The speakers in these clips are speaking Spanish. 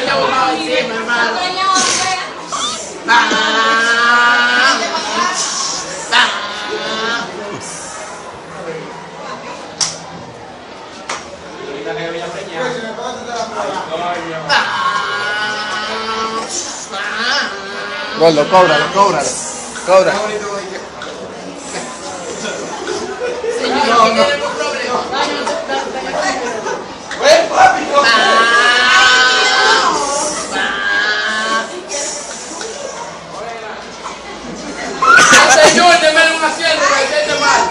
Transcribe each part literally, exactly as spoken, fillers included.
Gordo, cóbralo, cóbralo, cóbralo. Señor, ¿qué tenemos problema? Señor, déme un asiento, que esté mal.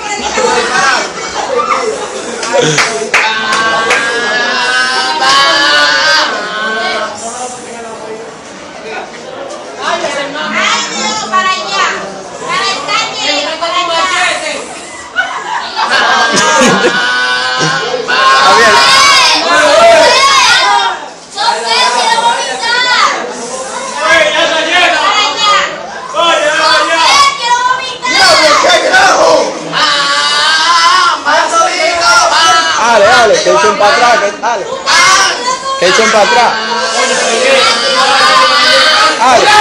Para allá, para el taller, para allá. Dale, dale, que echen para atrás, que dale. Que echen para atrás. Dale.